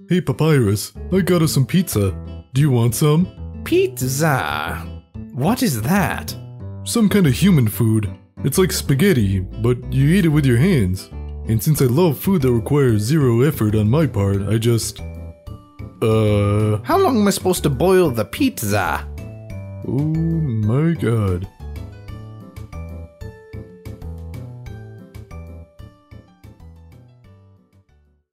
Hey Papyrus, I got us some pizza. Do you want some? Pizza? What is that? Some kind of human food. It's like spaghetti, but you eat it with your hands. And since I love food that requires zero effort on my part, I just... How long am I supposed to boil the pizza? Oh my god.